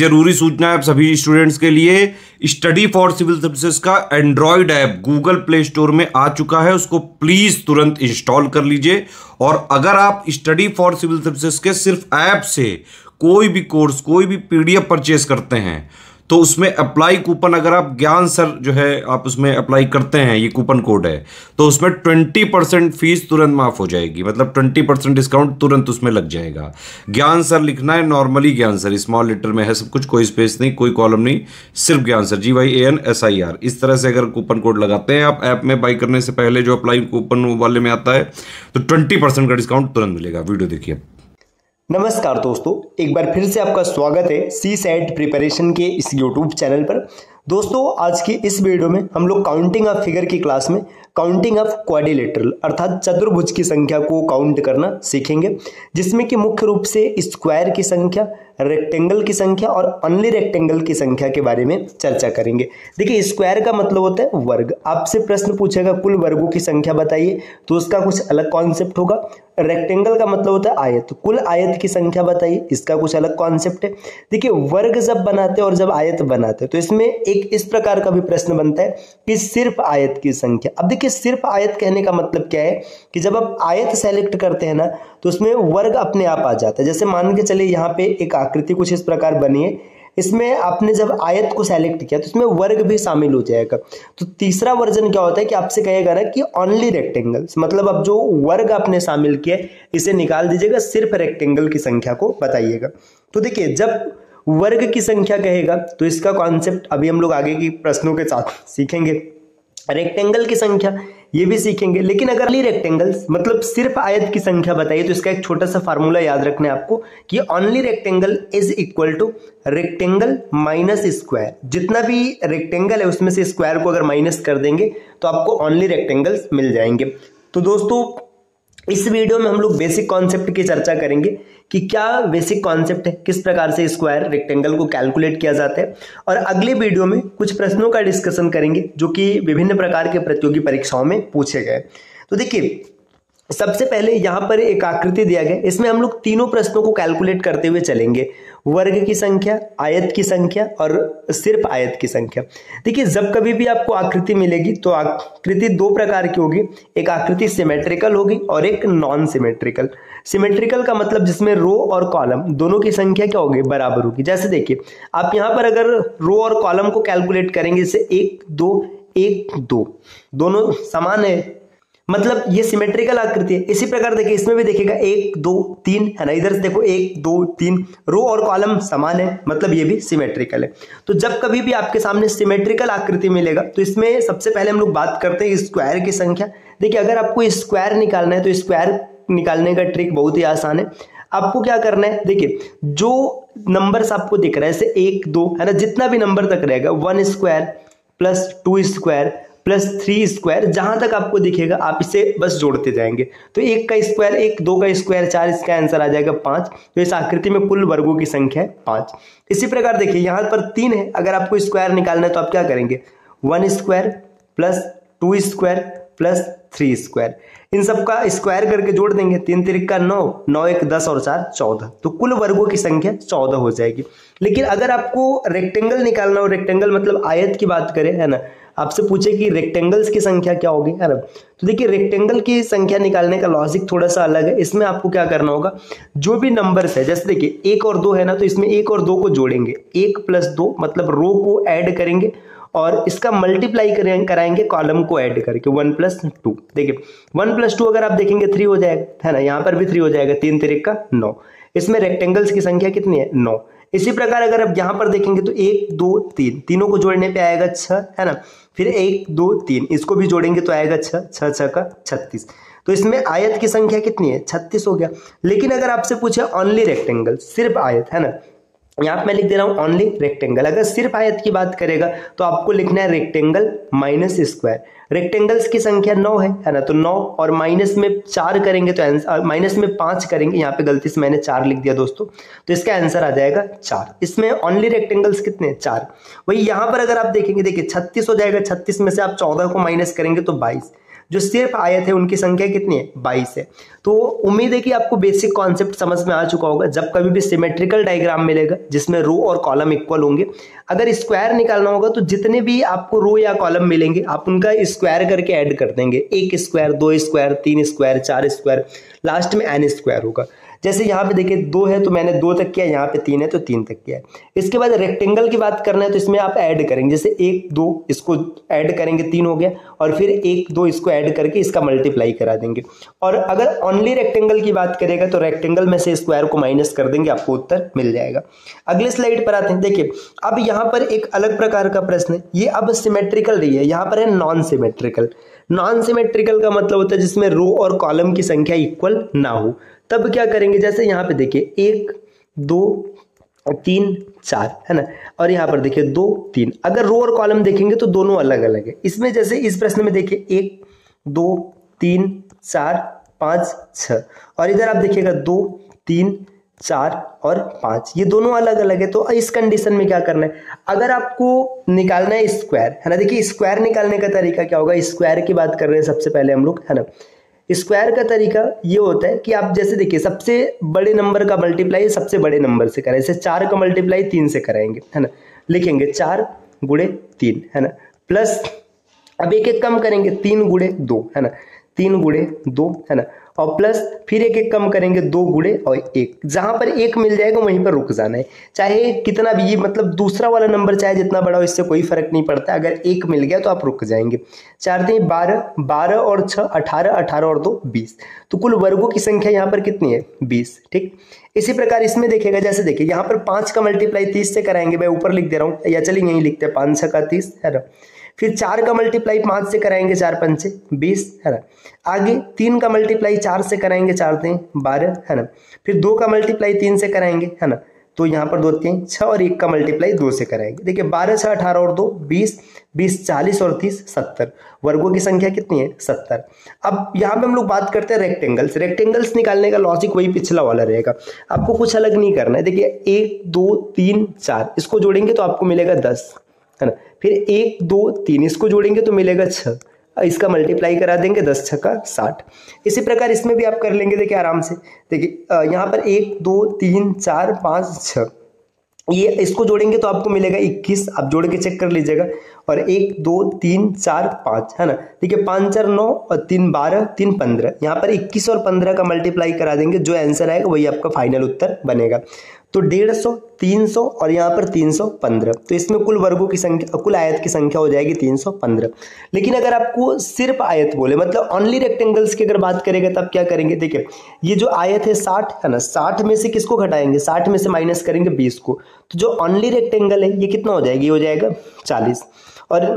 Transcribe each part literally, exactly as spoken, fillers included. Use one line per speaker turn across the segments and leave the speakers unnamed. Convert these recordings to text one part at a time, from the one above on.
जरूरी सूचना है आप सभी स्टूडेंट्स के लिए, स्टडी फॉर सिविल सर्विसेज का Android app Google play store में आ चुका है, उसको प्लीज तुरंत इंस्टॉल कर लीजिए। और अगर आप स्टडी फॉर सिविल सर्विसेज के सिर्फ ऐप से कोई भी कोर्स, कोई भी पीडीएफ परचेस करते हैं तो उसमें अप्लाई कूपन, अगर आप ज्ञान सर जो है आप उसमें अप्लाई करते हैं, ये कूपन कोड है, तो उसमें ट्वेंटी परसेंट फीस तुरंत माफ हो जाएगी, मतलब ट्वेंटी परसेंट डिस्काउंट तुरंत उसमें लग जाएगा। ज्ञान सर लिखना है, नॉर्मली ज्ञान सर स्मॉल लेटर में है सब कुछ, कोई स्पेस नहीं, कोई कॉलम नहीं, सिर्फ Gyan sir, G Y A N S I R. इस तरह से अगर कूपन कोड लगाते हैं आप ऐप में बाई करने से पहले, जो अप्लाई कूपन वाले में आता है, तो ट्वेंटी परसेंट का डिस्काउंट तुरंत मिलेगा। वीडियो देखिए।
नमस्कार दोस्तों, एक बार फिर से आपका स्वागत है सी सेट प्रिपरेशन के इस यूट्यूब चैनल पर। दोस्तों, आज की इस वीडियो में हम लोग काउंटिंग ऑफ फिगर की क्लास में काउंटिंग ऑफ क्वाड्रिलेटरल अर्थात चतुर्भुज की संख्या को काउंट करना सीखेंगे, जिसमें कि मुख्य रूप से स्क्वायर की संख्या, रेक्टेंगल की संख्या और ओनली रेक्टेंगल की संख्या के बारे में चर्चा करेंगे। देखिए, स्क्वायर का मतलब होता है वर्ग। आपसे प्रश्न पूछेगा कुल वर्गों की संख्या बताइए, तो उसका कुछ अलग कॉन्सेप्ट होगा। रेक्टेंगल का मतलब होता है आयत, कुल आयत की संख्या बताइए, इसका कुछ अलग कॉन्सेप्ट है। देखिए, वर्ग जब बनाते हैं और जब आयत बनाते हैं तो इसमें एक इस प्रकार का भी प्रश्न बनता है कि सिर्फ आयत की संख्या। अब देखिए, सिर्फ आयत कहने का मतलब क्या है कि जब आप आयत सेलेक्ट करते हैं ना तो उसमें वर्ग अपने आप आ जाता है। जैसे मान के चलिए यहाँ पे एक आकृति कुछ इस प्रकार बनी है, इसमें आपने जब आयत को सेलेक्ट किया तो इसमें वर्ग भी शामिल हो जाएगा। तो तीसरा वर्जन क्या होता है कि आपसे कहेगा ना कि ओनली रेक्टेंगल्स, मतलब अब जो वर्ग आपने शामिल किया इसे निकाल दीजिएगा, सिर्फ रेक्टेंगल की संख्या को बताइएगा। तो देखिए, जब वर्ग की संख्या कहेगा तो इसका कॉन्सेप्ट अभी हम लोग आगे की प्रश्नों के साथ सीखेंगे। रेक्टेंगल की संख्या ये भी सीखेंगे, लेकिन अगर ओनली रेक्टेंगल्स मतलब सिर्फ आयत की संख्या बताइए तो इसका एक छोटा सा फार्मूला याद रखना है आपको कि only rectangle is equal to rectangle minus square. जितना भी रेक्टेंगल है उसमें से स्क्वायर को अगर माइनस कर देंगे तो आपको ओनली रेक्टेंगल्स मिल जाएंगे। तो दोस्तों, इस वीडियो में हम लोग बेसिक कॉन्सेप्ट की चर्चा करेंगे कि क्या बेसिक कॉन्सेप्ट है, किस प्रकार से स्क्वायर रेक्टेंगल को कैलकुलेट किया जाता है, और अगले वीडियो में कुछ प्रश्नों का डिस्कशन करेंगे जो कि विभिन्न प्रकार के प्रतियोगी परीक्षाओं में पूछे गए। तो देखिए, सबसे पहले यहाँ पर एक आकृति दिया गया, इसमें हम लोग तीनों प्रश्नों को कैलकुलेट करते हुए चलेंगे, वर्ग की संख्या, आयत की संख्या और सिर्फ आयत की संख्या। देखिए, जब कभी भी आपको आकृति मिलेगी तो आकृति दो प्रकार की होगी, एक आकृति सिमेट्रिकल होगी और एक नॉन सिमेट्रिकल। सिमेट्रिकल का मतलब जिसमें रो और कॉलम दोनों की संख्या क्या होगी, बराबर होगी। जैसे देखिए, आप यहाँ पर अगर रो और कॉलम को कैलकुलेट करेंगे, जैसे एक दो एक दो दोनों समान है, मतलब ये सिमेट्रिकल आकृति है। इसी प्रकार देखिए, इसमें भी देखिएगा एक दो तीन है ना, इधर से देखो एक दो तीन, रो और कॉलम समान है, मतलब ये भी सिमेट्रिकल है। तो जब कभी भी आपके सामने सिमेट्रिकल आकृति मिलेगा तो इसमें सबसे पहले हम लोग बात करते हैं स्क्वायर की संख्या। देखिए, अगर आपको स्क्वायर निकालना है तो स्क्वायर निकालने का ट्रिक बहुत ही आसान है। आपको क्या करना है, देखिए जो नंबर्स आपको दिख रहा है जैसे एक दो है ना, जितना भी नंबर तक रहेगा, one square plus two square plus three square, जहां तक आपको दिखेगा आप इसे बस जोड़ते जाएंगे। तो एक का स्क्वायर एक, दो का स्क्वायर चार, इसका आंसर आ जाएगा पांच। तो इस आकृति में कुल वर्गों की संख्या है पांच। इसी प्रकार देखिए, यहाँ पर तीन है, अगर आपको स्क्वायर निकालना है तो आप क्या करेंगे, one square plus two square plus three square, इन सब का स्क्वायर करके जोड़ देंगे, तीन तिरिक का नौ, नौ एक दस और चार चौदह, तो कुल वर्गों की संख्या चौदह हो जाएगी। लेकिन अगर आपको रेक्टेंगल निकालना हो, रेक्टेंगल मतलब आयत की बात करें है ना, आपसे पूछे कि रेक्टेंगल्स की संख्या क्या होगी है ना, तो देखिए रेक्टेंगल की संख्या निकालने का लॉजिक थोड़ा सा अलग है। इसमें आपको क्या करना होगा, जो भी नंबर्स है, जैसे देखिए एक और दो है ना, तो इसमें एक और दो को जोड़ेंगे, एक प्लस दो मतलब रो को ऐड करेंगे और इसका मल्टीप्लाई कराएंगे कॉलम को ऐड करके, वन प्लस टू। देखिए वन प्लस टू अगर आप देखेंगे थ्री हो जाएगा है ना, यहाँ पर भी थ्री हो जाएगा, तीन तिरिक का नौ। इसमें रेक्टेंगल्स की संख्या कितनी है, नौ। इसी प्रकार अगर आप यहाँ पर देखेंगे तो एक दो तीन, तीनों को जोड़ने पे आएगा छह है ना, फिर एक दो तीन, इसको भी जोड़ेंगे तो आएगा छह, छह छह का छत्तीस। तो इसमें आयत की संख्या कितनी है, छत्तीस हो गया। लेकिन अगर आपसे पूछे ओनली रेक्टेंगल, सिर्फ आयत है ना, यहाँ पे मैं लिख दे रहा हूँ ओनली रेक्टेंगल। अगर सिर्फ आयत की बात करेगा तो आपको लिखना है रेक्टेंगल माइनस स्क्वायर। रेक्टेंगल्स की संख्या नौ है है ना, तो नौ और माइनस में चार करेंगे तो आंसर, माइनस में पांच करेंगे, यहाँ पे गलती से मैंने चार लिख दिया दोस्तों, तो इसका आंसर आ जाएगा चार। इसमें ओनली रेक्टेंगल्स कितने, चार। वही यहाँ पर अगर आप देखेंगे, देखिए छत्तीस हो जाएगा, छत्तीस में से आप चौदह को माइनस करेंगे तो बाईस। जो सिर्फ आयत है उनकी संख्या कितनी है, बाईस है। तो उम्मीद है कि आपको बेसिक कॉन्सेप्ट समझ में आ चुका होगा। जब कभी भी सिमेट्रिकल डायग्राम मिलेगा जिसमें रो और कॉलम इक्वल होंगे, अगर स्क्वायर निकालना होगा तो जितने भी आपको रो या कॉलम मिलेंगे आप उनका स्क्वायर करके ऐड कर देंगे। एक स्क्वायर, दो स्क्वायर, तीन स्क्वायर, चार स्क्वायर, लास्ट में एन स्क्वायर होगा। जैसे यहाँ पे देखिए दो है तो मैंने दो तक किया, यहाँ पे तीन है तो तीन तक किया है। इसके बाद रेक्टेंगल की बात करना है तो इसमें आप ऐड करेंगे, जैसे एक दो इसको ऐड करेंगे तीन हो गया, और फिर एक दो इसको ऐड करके इसका मल्टीप्लाई करा देंगे। और अगर ओनली रेक्टेंगल की बात करेगा तो रेक्टेंगल में से स्क्वायर को माइनस कर देंगे, आपको उत्तर मिल जाएगा। अगले स्लाइड पर आते हैं। देखिए अब यहाँ पर एक अलग प्रकार का प्रश्न है, ये अब सिमेट्रिकल नहीं है, यहाँ पर है नॉन सिमेट्रिकल। नॉन सिमेट्रिकल का मतलब होता है जिसमें रो और कॉलम की संख्या इक्वल ना हो। तब क्या करेंगे, जैसे यहाँ पे देखिए एक दो तीन चार है ना, और यहाँ पर देखिए दो तीन, अगर रो और कॉलम देखेंगे तो दोनों अलग अलग है। इसमें जैसे इस प्रश्न में देखिए एक दो तीन चार पाँच छः, और इधर आप देखिएगा दो तीन चार और पाँच, ये दोनों अलग अलग है। तो इस कंडीशन में क्या करना है, अगर आपको निकालना है स्क्वायर है ना, देखिए स्क्वायर निकालने का तरीका क्या होगा, स्क्वायर की बात कर रहे हैं सबसे पहले हम लोग है ना। स्क्वायर का तरीका ये होता है कि आप जैसे देखिए सबसे बड़े नंबर का मल्टीप्लाई सबसे बड़े नंबर से करें, जैसे चार का मल्टीप्लाई तीन से कराएंगे है ना, लिखेंगे चार गुणे तीन है ना, प्लस अब एक एक कम करेंगे तीन गुणे दो है ना, तीन गुणे दो है ना, और प्लस फिर एक एक कम करेंगे दो गुणे और एक, जहां पर एक मिल जाएगा वहीं पर रुक जाना है, चाहे कितना भी, ये मतलब दूसरा वाला नंबर चाहे जितना बड़ा हो इससे कोई फर्क नहीं पड़ता, अगर एक मिल गया तो आप रुक जाएंगे। चार तीन बारह, बारह और छः अठारह, अठारह और दो बीस, तो कुल वर्गों की संख्या यहाँ पर कितनी है, बीस। ठीक, इसी प्रकार इसमें देखेगा, जैसे देखिए यहाँ पर पाँच का मल्टीप्लाई तीस से कराएंगे, मैं ऊपर लिख दे रहा हूँ या चलिए यहीं लिखते हैं, पाँच छः का तीस है ना, फिर चार का मल्टीप्लाई पाँच से कराएंगे, चार पंचे बीस है ना, आगे तीन का मल्टीप्लाई चार से कराएंगे, चार तीन बारह है ना, फिर दो का मल्टीप्लाई तीन से कराएंगे है ना, तो यहाँ पर दो तीन छः, और एक का मल्टीप्लाई दो से कराएंगे। देखिए बारह छः अठारह और दो बीस, बीस चालीस और तीस सत्तर, वर्गों की संख्या कितनी है, सत्तर। अब यहाँ पे हम लोग बात करते हैं रेक्टेंगल्स। रेक्टेंगल्स निकालने का लॉजिक वही पिछला वाला रहेगा, आपको कुछ अलग नहीं करना है। देखिए एक दो तीन चार, इसको जोड़ेंगे तो आपको मिलेगा दस है ना, फिर एक दो तीन इसको जोड़ेंगे तो मिलेगा छः, इसका मल्टीप्लाई करा देंगे, दस छः का साठ। इसी प्रकार इसमें भी आप कर लेंगे, देखिए आराम से। देखिए यहाँ पर एक दो तीन चार पाँच छः, ये इसको जोड़ेंगे तो आपको मिलेगा इक्कीस, आप जोड़ के चेक कर लीजिएगा, और एक दो तीन चार पाँच है ना, देखिए पाँच चार नौ और तीन बारह, तीन पंद्रह, यहाँ पर इक्कीस और पंद्रह का मल्टीप्लाई करा देंगे, जो आंसर आएगा वही आपका फाइनल उत्तर बनेगा। तो डेढ़ सौ, तीन सौ और यहाँ पर तीन सौ पंद्रह, तो इसमें कुल वर्गों की संख्या, कुल आयत की संख्या हो जाएगी तीन सौ पंद्रह। लेकिन अगर आपको सिर्फ आयत बोले, मतलब ओनली रेक्टेंगल्स की अगर बात करेंगे तब क्या करेंगे, देखिए ये जो आयत है साठ है ना, साठ में से किसको घटाएंगे, साठ में से माइनस करेंगे बीस को, तो जो ओनली रेक्टेंगल है ये कितना हो जाएगी, ये हो जाएगा चालीस। और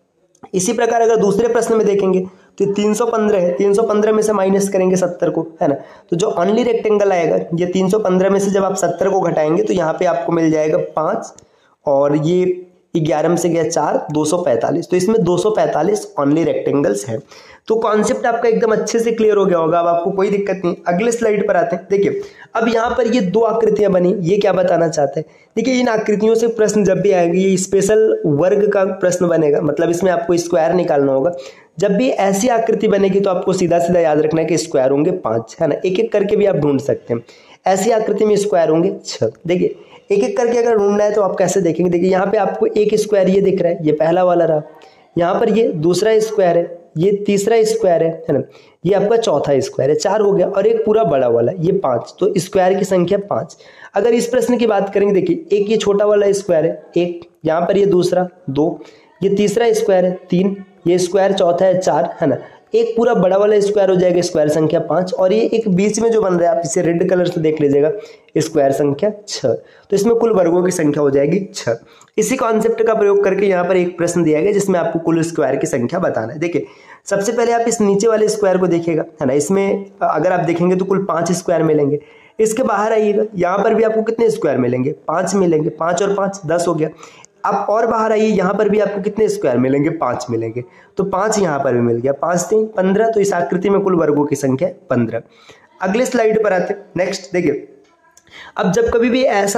इसी प्रकार अगर दूसरे प्रश्न में देखेंगे तो तीन सौ पंद्रह है, तीन सौ पंद्रह में से माइनस करेंगे सत्तर को है ना, तो जो ओनली रेक्टेंगल आएगा ये तीन सौ पंद्रह में से जब आप सत्तर को घटाएंगे तो यहाँ पे आपको मिल जाएगा पाँच, और ये ग्यारह में से गया चार, दो सौ पैंतालीस। तो इसमें दो सौ पैंतालीस ओनली रेक्टेंगल्स है। तो कॉन्सेप्ट आपका एकदम अच्छे से क्लियर हो गया होगा, अब आपको कोई दिक्कत नहीं। अगले स्लाइड पर आते हैं। देखिए अब यहाँ पर ये दो आकृतियां बनी, ये क्या बताना चाहते हैं, देखिए इन आकृतियों से प्रश्न जब भी आएंगे ये स्पेशल वर्ग का प्रश्न बनेगा, मतलब इसमें आपको स्क्वायर निकालना होगा। जब भी ऐसी आकृति बनेगी तो आपको सीधा सीधा याद रखना है कि स्क्वायर होंगे पाँच है ना, एक एक करके भी आप ढूंढ सकते हैं। ऐसी आकृति में स्क्वायर होंगे छः। देखिए एक एक करके अगर ढूंढना है तो आप कैसे देखेंगे, देखिए यहाँ पे आपको एक स्क्वायर ये दिख रहा है, ये पहला वाला रहा, यहाँ पर ये दूसरा स्क्वायर है, ये तीसरा स्क्वायर है है ना, ये आपका चौथा स्क्वायर है, चार हो गया, और एक पूरा बड़ा वाला ये पाँच, तो स्क्वायर की संख्या पाँच। अगर इस प्रश्न की बात करेंगे, देखिए एक ये छोटा वाला स्क्वायर है एक, यहाँ पर ये दूसरा दो, ये तीसरा स्क्वायर है तीन, ये स्क्वायर चौथा है चार है ना, एक पूरा बड़ा वाला स्क्वायर हो जाएगा स्क्वायर संख्या पाँच, और ये एक बीच में जो बन रहा है आप इसे रेड कलर से देख लीजिएगा स्क्वायर संख्या छः। तो इसमें कुल वर्गों की संख्या हो जाएगी छः। इसी कॉन्सेप्ट का प्रयोग करके यहाँ पर एक प्रश्न दिया गया जिसमें आपको कुल स्क्वायर की संख्या बताना है। देखिए सबसे पहले आप इस नीचे वाले स्क्वायर को देखिएगा है ना, इसमें अगर आप देखेंगे तो कुल पाँच स्क्वायर मिलेंगे। इसके बाहर आइएगा, यहाँ पर भी आपको कितने स्क्वायर मिलेंगे, पाँच मिलेंगे, पाँच और पाँच दस हो गया। अब और बाहर आइए, यहाँ पर भी आपको कितने स्क्वायर मिलेंगे, पाँच मिलेंगे, तो पाँच यहाँ पर भी मिल गया, पाँच तीन पंद्रह, तो इस आकृति में कुल वर्गों की संख्या पंद्रह। अगले स्लाइड पर आते हैं। नेक्स्ट देखिए, अब जब कभी भी ऐसा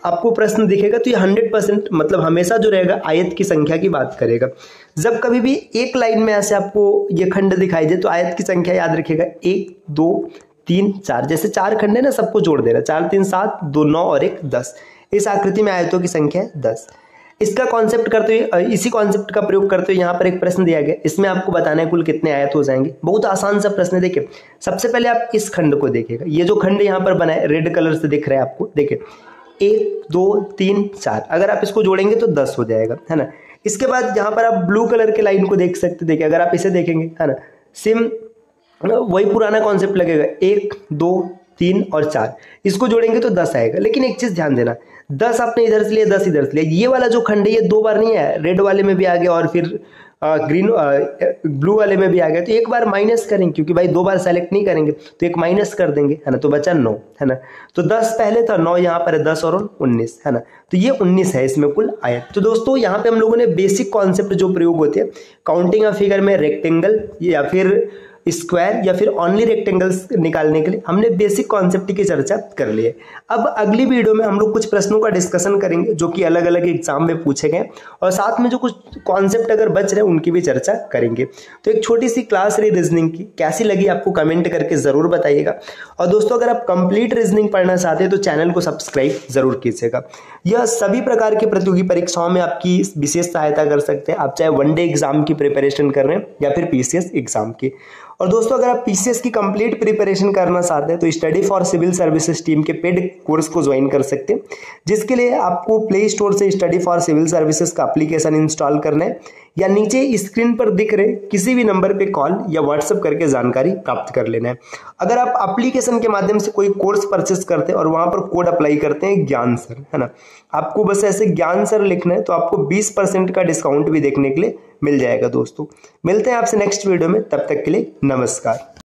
आपको प्रश्न दिखेगा तो ये हंड्रेड परसेंट मतलब हमेशा जो रहेगा आयत की संख्या की बात करेगा। जब कभी भी एक लाइन में ऐसे आपको ये खंड दिखाई दे तो आयत की संख्या याद रखिएगा, एक दो तीन चार, जैसे चार खंड है ना, सबको जोड़ देना, चार तीन सात, दो नौ और एक दस। इस आकृति में आयतों की संख्या है दस। इसका कॉन्सेप्ट करते हुए, इसी कॉन्सेप्ट का प्रयोग करते हुए यहाँ पर एक प्रश्न दिया गया, इसमें आपको बताना है कुल कितने आयत हो जाएंगे। बहुत आसान सा प्रश्न है। देखिए सबसे पहले आप इस खंड को देखिएगा, ये जो खंड यहाँ पर बना है रेड कलर से दिख रहा है आपको, देखिए एक दो तीन चार, अगर आप इसको जोड़ेंगे तो दस हो जाएगा, है ना। इसके बाद यहाँ पर आप ब्लू कलर के लाइन को देख सकते, देखिए अगर आप इसे देखेंगे, है ना, सेम वही पुराना कॉन्सेप्ट लगेगा, एक दो तीन और चार, इसको जोड़ेंगे तो दस आएगा। लेकिन एक चीज ध्यान देना, दस आपने इधर से लिया, दस इधर से लिया, ये वाला जो खंड है ये दो बार नहीं है, रेड वाले में भी आ गया और फिर ग्रीन ब्लू वाले में भी आ गया, तो एक बार माइनस करेंगे क्योंकि भाई दो बार सेलेक्ट नहीं करेंगे तो एक माइनस कर देंगे, है ना, तो बचा नौ, है ना। तो दस पहले था, नौ यहाँ पर है, दस और उन्नीस, है ना, तो ये उन्नीस है इसमें कुल आयत। तो दोस्तों यहाँ पे हम लोगों ने बेसिक कॉन्सेप्ट जो प्रयोग होते हैं काउंटिंग ऑफ फिगर में, रेक्टेंगल या फिर स्क्वायर या फिर ओनली रेक्टेंगल्स निकालने के लिए हमने बेसिक कॉन्सेप्ट की चर्चा कर ली है। अब अगली वीडियो में हम लोग कुछ प्रश्नों का डिस्कशन करेंगे जो कि अलग अलग एग्जाम में पूछे गए, और साथ में जो कुछ कॉन्सेप्ट अगर बच रहे हैं उनकी भी चर्चा करेंगे। तो एक छोटी सी क्लास रही रीजनिंग की, कैसी लगी आपको कमेंट करके जरूर बताइएगा। और दोस्तों अगर आप कंप्लीट रीजनिंग पढ़ना चाहते हैं तो चैनल को सब्सक्राइब जरूर कीजिएगा। यह सभी प्रकार की प्रतियोगी परीक्षाओं में आपकी विशेष सहायता कर सकते हैं, आप चाहे वनडे एग्जाम की प्रिपरेशन कर रहे हैं या फिर पीसीएस एग्जाम की। और दोस्तों अगर आप पीसीएस की कंप्लीट प्रिपरेशन करना चाहते हैं तो study for civil services team के पेड कोर्स को ज्वाइन कर सकते हैं, जिसके लिए आपको प्ले स्टोर से स्टडी फॉर सिविल सर्विसेज का एप्लीकेशन इंस्टॉल करना है या नीचे स्क्रीन पर दिख रहे किसी भी नंबर पे कॉल या व्हाट्सएप करके जानकारी प्राप्त कर लेना है। अगर आप एप्लीकेशन के माध्यम से कोई कोर्स परचेस करते हैं और वहां पर कोड अप्लाई करते हैं ज्ञान सर, है ना, आपको बस ऐसे ज्ञान सर लिखना है तो आपको बीस परसेंट का डिस्काउंट भी देखने के लिए मिल जाएगा। दोस्तों मिलते हैं आपसे नेक्स्ट वीडियो में, तब तक के लिए नमस्कार।